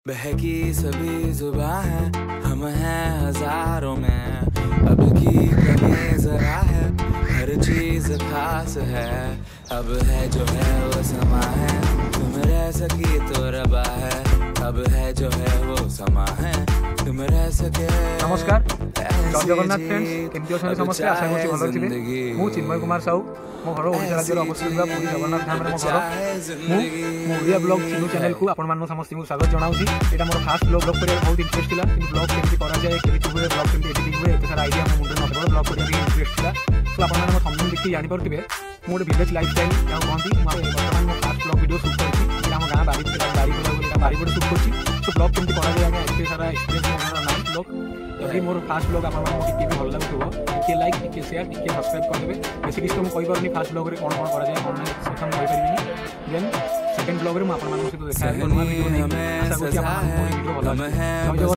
बहकी सभी जुबां है, हम हैं हजारों में, अब की कमी जरा है, हर चीज खास है, अब है जो है वो समा है, तुम रह सकी तो रबा है, अब है जो है वो समा है, तुम रह सके। नमस्कार जय जगन्नाथ फ्रेंड्स केमती अच्छा समस्ते आशा करी भल थी। मु चिन्मय कुमार साहू मो घर ओडिशा राज्य अवस्थित पुरी जगन्नाथ धाम मो घर ओडिया ब्लॉग चिन्नू चैनल को आपण मान समस्त स्वागत जनाऊँगी। यहाँ मोर फास्ट ब्लॉग करने बहुत इंटरेस्ट था कि ब्लॉग केमती कराए केमती हुए ब्लॉग केमती एडिटिंग हुए एत सारा आइडिया मो मुंडे नथिबा ब्लॉग करने इंटरेस्ट था। तो आपने थंबनेल देखिए जानीपे मु गोटे विलेज लाइफ स्टाइल क्या कहती बर्तमान मो फास्ट ब्लॉग वीडियो शूट करती आम गाँ बारीपड़ शूट करती। तो ब्लॉग केमती कराए एत सारा एक्सपीरियंस मोर ना ब्लॉग यदि मोर फास्ट ब्लॉग आपको भल लगुव टे लाइक टे शेयर टे सब्सक्राइब करदे। बेस किसी तो मुझे कहींपारे फास्ट ब्लॉग में कौन कौन कराए कौन ना सेटा मुझे कहींपारि देन सेकेंड ब्लॉग में मुझे सहित देखा नुआ वीडियो नहीं आशा करूँ वीडियो भल।